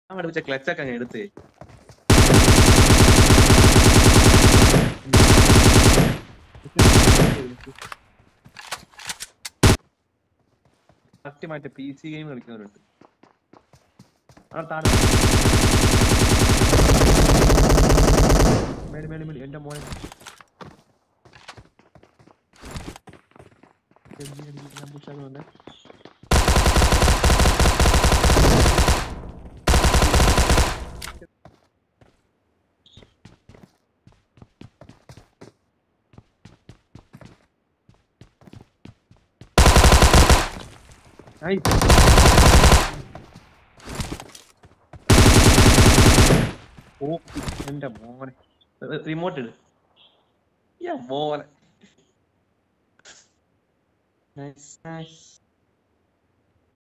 പഠിപ്പിച്ച ക്ലച്ചൊക്കെ അങ്ങ് എടുത്ത് സത്യമായിട്ട് PC ഗെയിം കളിക്കുന്നവരുണ്ട്. എന്റെ മോനെ ഞാൻ പുഷാക്കുന്നുണ്ട്. എന്റെ മോനെ റിമോട്ട് ഇട് മോനെ. Nice nice.